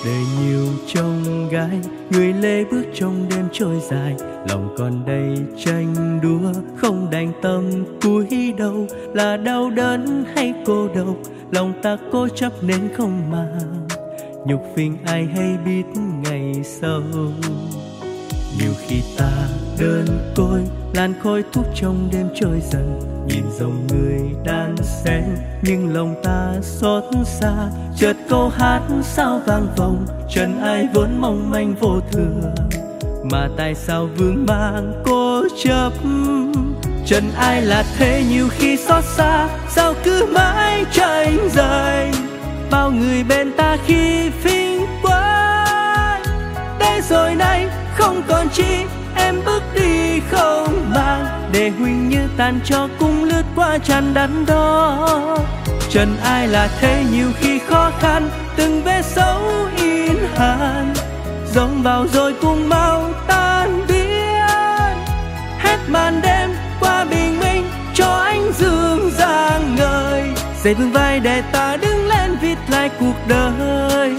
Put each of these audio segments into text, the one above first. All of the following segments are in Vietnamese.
đời nhiều chông gai, người lê bước trong đêm trôi dài, lòng còn đầy tranh đua không đành tâm cúi đầu. Là đau đớn hay cô độc, lòng ta cố chấp nên không màng nhục phiền ai hay biết ngày sau. Nhiều khi ta đơn côi, làn khói thuốc trong đêm trôi dần, nhìn dòng người đan xen nhưng lòng ta xót xa. Chợt câu hát sao vang vọng, trần ai vốn mong manh vô thường, mà tại sao vương mang cố chấp. Trần ai là thế, nhiều khi xót xa sao cứ mãi tranh giành. Bao người bên ta khi phinh quay, để rồi nay không còn chi em bước đi không màng, để huynh như tàn cho cung lướt qua tràn đắn đó. Trần ai là thế, nhiều khi khó khăn từng vết dấu in hằn, dòng vào rồi cùng mau tan biến. Hết màn đêm qua bình minh cho ánh dương rạng ngời, dậy vươn vai để ta đứng lên vít lại cuộc đời.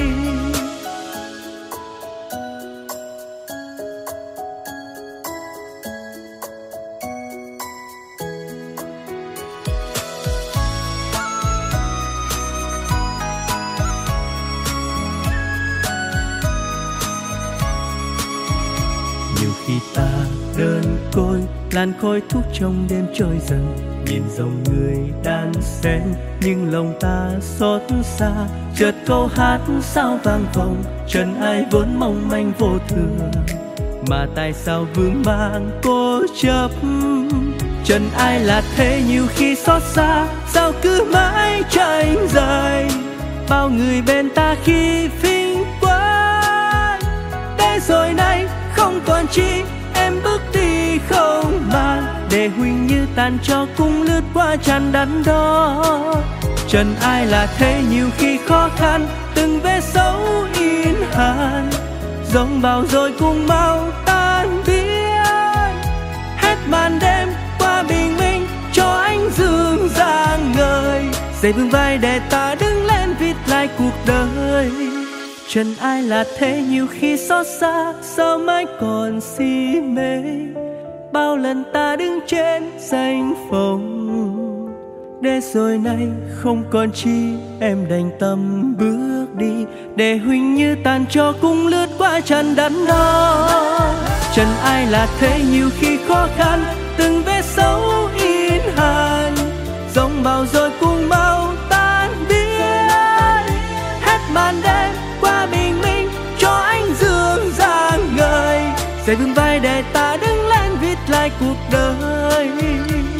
Nhiều khi ta đơn côi, làn khói thuốc trong đêm trôi dần, nhìn dòng người đan xen nhưng lòng ta xót xa. Chợt câu hát sao vang vọng, trần ai vốn mong manh vô thường, mà tại sao vương mang cố chấp. Trần ai là thế, nhiều khi xót xa sao cứ mãi tranh giành. Bao người bên ta khi phinh quay, để rồi nay không còn chi em bước đi không màng, để huynh như tàn cho cung lướt qua tràn đắn đó. Trần ai là thế, nhiều khi khó khăn từng vết dấu in hằn, dòng bao rồi cùng mau tan biến. Hết màn đêm qua bình minh cho ánh dương rạng ngời, dậy vươn vai để ta đứng lên vít lại cuộc đời. Trần ai là thế, nhiều khi xót xa sao mãi còn si mê. Bao lần ta đứng trên danh phòng, để rồi nay không còn chi em đành tâm bước đi, để huynh như tàn cho cung lướt qua tràn đắn đó. Trần ai là thế, nhiều khi khó khăn từng vết dấu in hằn, dòng bao rồi cùng mau tan biến. Hết màn đêm qua bình minh cho ánh dương rạng ngời, dậy vươn vai để ta đứng lên vít lại cuộc đời.